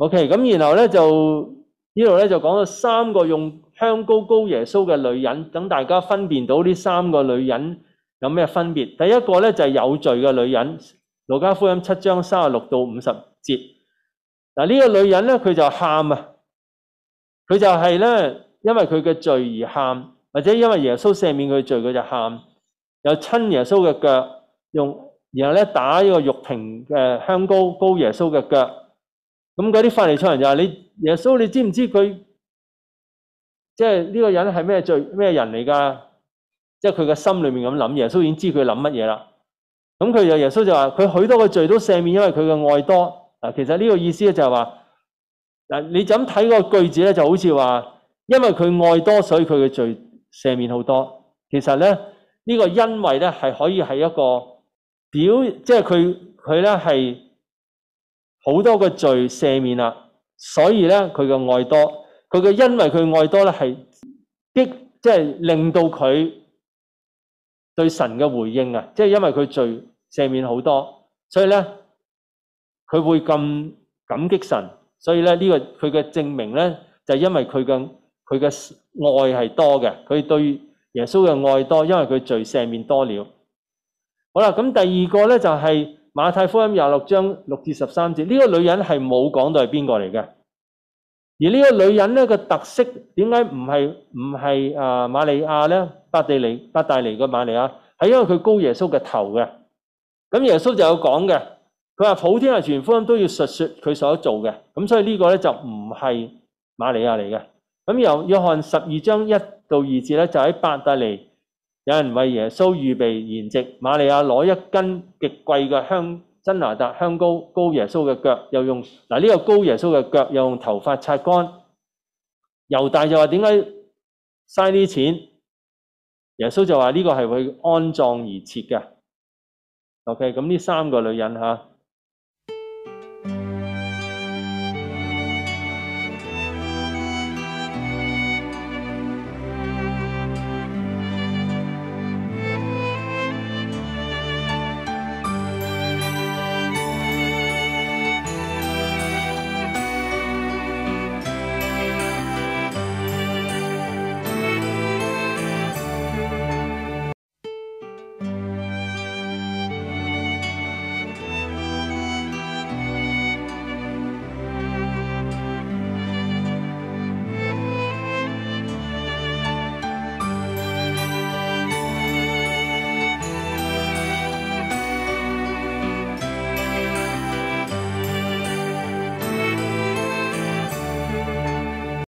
OK， 咁然後咧就呢度咧就講到3個用香膏膏耶穌嘅女人，等大家分辨到呢3個女人有咩分別。第一個咧就係有罪嘅女人，路加福音7章36到50節。嗱，呢個女人咧佢就喊啊，佢就係咧因為佢嘅罪而喊，或者因為耶穌赦免佢嘅罪佢就喊，又親耶穌嘅腳，然後咧打呢個玉瓶嘅香膏膏耶穌嘅腳。咁嗰啲法利賽人就話：你耶穌，你知唔知佢即係呢個人係咩人嚟㗎？即係佢嘅心裏面咁諗，耶穌已經知佢諗乜嘢啦。咁耶穌就話：佢許多嘅罪都赦免，因為佢嘅愛多。其實呢個意思咧就係話，你就咁睇個句子咧，就好似話，因為佢愛多，所以佢嘅罪赦免好多。其實咧呢個因為咧係可以係一個即係佢咧係。好多嘅罪赦免啦，所以咧佢嘅愛多，佢嘅因為佢愛多咧係即係令到佢對神嘅回應啊，即係因為佢罪赦免好多，所以咧佢會咁感激神，所以咧呢個佢嘅證明咧就係因為佢嘅愛係多嘅，佢對耶穌嘅愛多，因為佢罪赦免多了。好啦，咁第二個咧就係。馬太福音26章6至13節，呢個女人係冇講到係邊個嚟嘅。而呢個女人咧個特色點解唔係瑪利亞咧？伯大尼嘅瑪利亞係因為佢膏耶穌嘅頭嘅。咁耶穌就有講嘅，佢話普天下傳福音都要述說佢所做嘅。咁所以呢個咧就唔係瑪利亞嚟嘅。咁由約翰12章1到2節咧，就喺伯大尼。有人為耶穌預備筵席，瑪利亞攞1斤極貴嘅真哪噠香膏膏耶穌嘅腳，又用呢個膏耶穌嘅腳，又用頭髮擦乾。猶大就話點解嘥啲錢？耶穌就話呢個係為安葬而設嘅。OK， 咁呢3個女人嚇，